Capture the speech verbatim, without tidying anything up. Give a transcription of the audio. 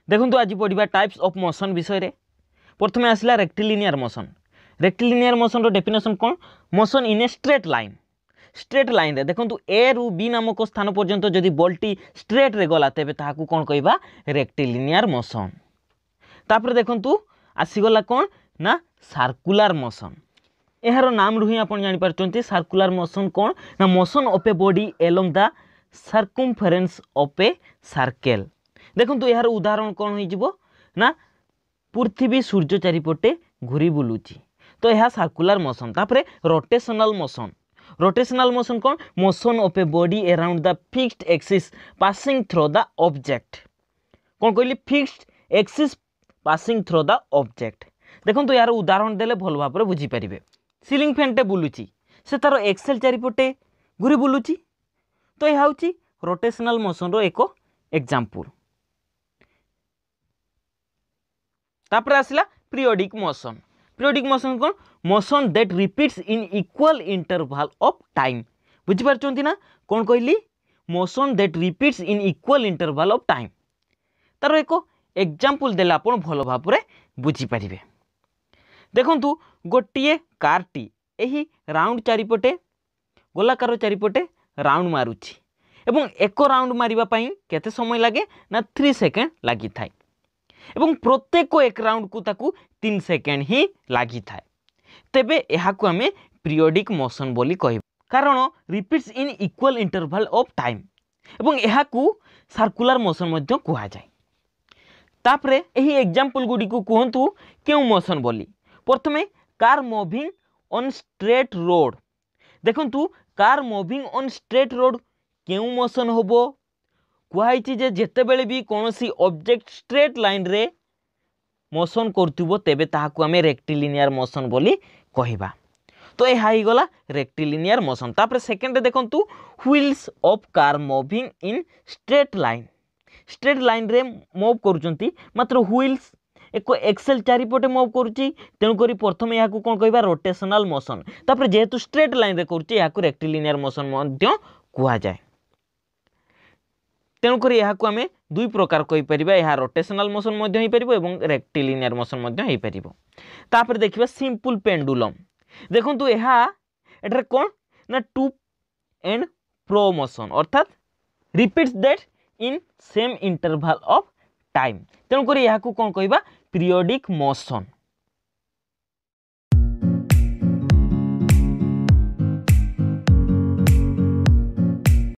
देखो आज पढ़ा टाइप्स ऑफ मोशन विषय रे। प्रथम आसला रेक्टिलिनियर मोशन। रेक्टिलिनियर मोशन रो डेफिनेशन कौन? Motion in a straight line. Straight line रे देखो ए रु बी नामक स्थान पर्यंत जदि बॉलटी स्ट्रेट रे गला तेबे ताहाकू कौन कहबा? Rectilinear motion. तापर देखो आसीगला कौन ना सर्कुलर मोशन। यार नाम रु ही आप जापर सर्कुलर मोशन कौन ना motion of a body along the circumference of a circle. देखो यार उदाहरण कौन हो ना पृथ्वी सूर्य चारिपटे घूरी बुलूची तो यह सर्कुलर मोशन। तापर रोटेशनल मोशन। रोटेशनल मोशन कौन? Motion of a body around the fixed axis passing through the object. कौन कहली? Fixed axis passing through the object. देखो यार उदाहरण देले भल भाव में बुझीपारे। सीलिंग फैन टे बुलूची से तार एक्सेल चारिपटे घूरी बुलूची तो यह हूँ रोटेशनल मोशन रो एक एग्जांपल। तापर आसला पीरियोडिक मोशन। पीरियोडिक मोशन कौन? Motion that repeats in equal interval of time. बुझीपार ना कौन कहली? Motion that repeats in equal interval of time. तार एक एग्जांपल देला आपण भल भाव में बुझीपारे। देखंतु गोटे कारटी एही राउंड चारिपटे गोलाकार चारिपटे राउंड मारुछि एवं एक राउंड मारिबा पई केते समय लागे ना थ्री सेकेंड लगी थाए एवं प्रत्येक एक राउंड को ताकू तीन सेकेंड ही लगी थाए। तेबे एहाकू आमे पीरियोडिक मोशन बोली कहब कारण repeats in equal interval of time एवं एहाकू सर्कुलर मोशन मध्य कहा जाए। तापरे एही एग्जांपल गुडी को कहंतु केउ मोशन बोली। प्रथमे car moving on straight road. देखंतु car moving on straight road केउ मोशन होबो? कुहाइछि जे जेतेबेले भी कोनोसी ऑब्जेक्ट स्ट्रेट लाइन रे मोशन करथुबो तेबे ताहाकू आमे रेक्टिलिनियर मोशन बोली कहिबा। तो ए हाई गला रेक्टिलिनियर मोशन। तापर सेकंड देखंतु wheels of car moving in straight line. Straight line रे मूव करूचंती मात्र व्हील्स एक एक्सेल चारिपटे मूव करुच्ची तेणुक प्रथम यहाँ कौन कहवा? Rotational motion. तापर जेहेतु स्ट्रेट लाइन रे करुच्ची यहाँ रेक्टिलिनियर मोशन मध्य कुहा जाए। तेणुक यहाँ आमे दुई प्रकार कहि परिबा। यहाँ रोटेशनल मोशन मध्य होई परिबो एवं रेक्टिलिनियर मोशन मध्य होई परिबो। तापर देखिबा सिंपल पेंडुलम। देखंतु यहाँ एठारे कौन ना टू एंड प्रो मोशन अर्थात repeats that in same interval of time. तेणुक यहाँ कौन कहवा? Periodic motion.